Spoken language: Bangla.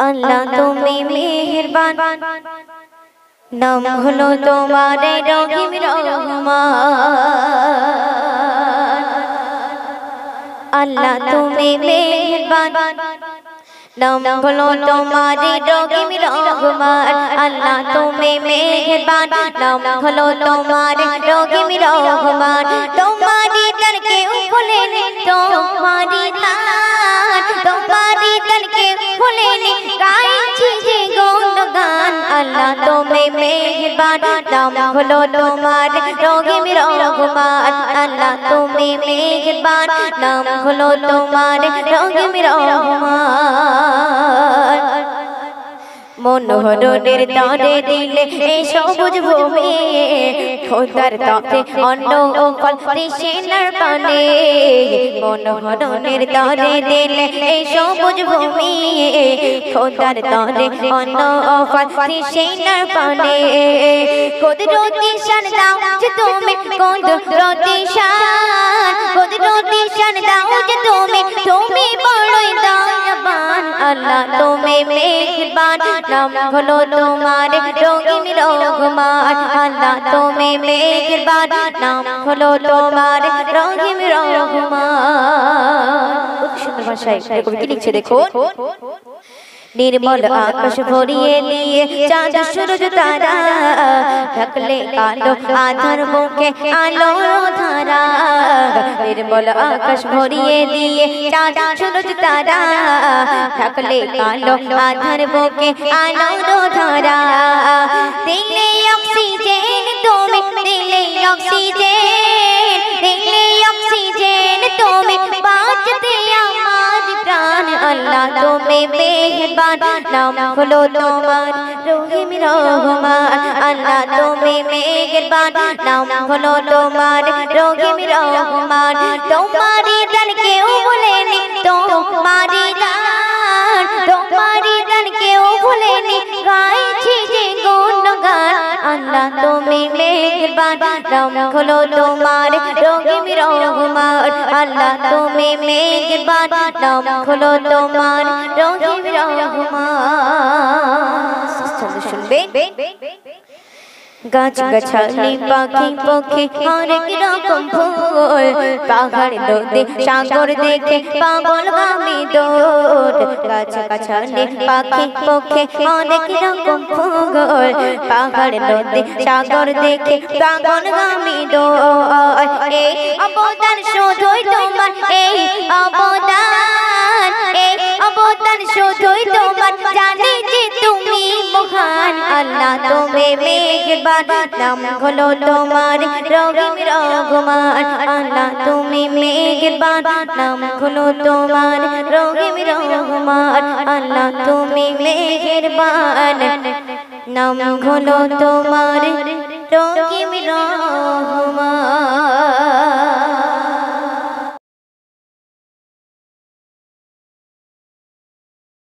আল্লাহ তুমি মেহেরবান নাম হলো তোমার রহিম রহমান আল্লাহ তুমি মেহেরবান নাম হলো তোমার রহিম রহমান আল্লাহ তুমি মেহেরবান নাম হলো তোমার রহিম রহমান তোমারি দর के भूले तुम्हारी दान तुम्हारी दर के भूले गाई चीज़े गुणगान अल्लाह तुम्हें मेहरबान नाम हलो तुम्हारे रहीम रहमान अल्लाह तुम्हें मेहरबान नाम हलो तुम्हारे रहीम रहमान মনোহরণের তারে দিলে এই সবুজ ভূমি খোদার তাতে অন্ন ও ফল তৃষ্ণার পানে মনোহরণের তারে দিলে এই সবুজ ভূমি খোদার তাতে অন্ন ও ফল তৃষ্ণার পানে কুদরতি শান দাও যে তুমি কুদরতি শান কুদরতি শান দাও যে তুমি বড়ই দয়াবান আল্লাহ তুমি মেহেরবান नाम हलो तुम्हारे रहीम रहमान अल्लाह तुम्हें मेहरबान नाम हलो तुम्हारे रहीम रहमान खूब सुंदर भाषाয় কবি কি লিখছে দেখো निर्मल आकाश भरिए लिए चाँद सूरज तारा ढकले कालो आधार मुखे आलो धारा निर्मल आकाश भरिए लिए चाँद सूरज तारा ढकले कालो आधार मुखे आलो धारा दिले ऑक्सीजन तुम्हें दिले ऑक्सीजन दिले ऑक्सीजन तुम्हें बाँचते हमारे प्राण अल्लाह तुम्हें मेहरबान नाम हलो तुम्हार रहीम रहमान अल्लाह तुम्हें मेहरबान नाम हलो तुम्हार रहीम रहमान तुम्हारी दर के भूले तुम्हारी दर के भूले गाय चीज़े गुणगान अल्लाह तुम्हें मेहरबान नाम हलो तुम्हार रहीम रहमान अल्लाह तुम्हें मेहरबान नाम हलो तुम्हार रहीम रहमान सुनबे गाछ गाछाली पाखी पक्षी हरेक रकम फूल पाहाड़ नदी सागर देखे पागल गामी दौड़ गाछ गाछाली पाखी पक्षी हरेक रकम फूल पाहाड़ नदी सागर देखे पागल गामी दौड़ এই অবদান শুধুই তোমার এই অবদান শুধুই তোমার জানি যে তুমি মহান আল্লাহ তুমি মেহেরবান নাম হলো তোমার রহিম রহমান আল্লাহ তুমি মেহেরবান নাম হলো তোমার রহিম রহমান আল্লাহ তুমি মেহেরবান নাম হলো তোমার রহিম